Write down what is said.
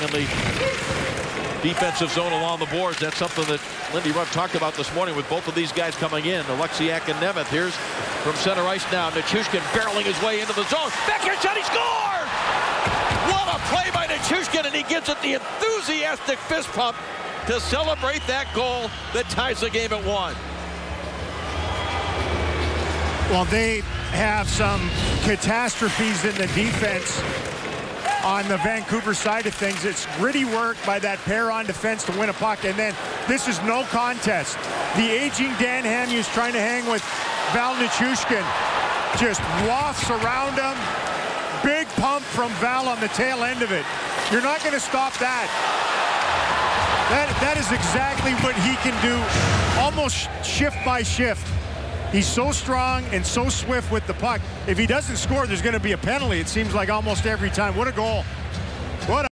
in the defensive zone along the boards. That's something that Lindy Ruff talked about this morning with both of these guys coming in, Alexiak and Nemeth. Here's from center ice now, Nichushkin barreling his way into the zone. Backhand shot, he scored! What a play by Nichushkin, and he gives it the enthusiastic fist pump to celebrate that goal that ties the game at 1. Well, they have some catastrophes in the defense on the Vancouver side of things. It's gritty work by that pair on defense to win a puck, and then this is no contest. The aging Dan Hamhuis trying to hang with Val Nichushkin just wafts around him. Big pump from Val on the tail end of it. You're not going to stop that. That is exactly what he can do, almost shift by shift. He's so strong and so swift with the puck. If he doesn't score, there's going to be a penalty. It seems like almost every time. What a goal. What a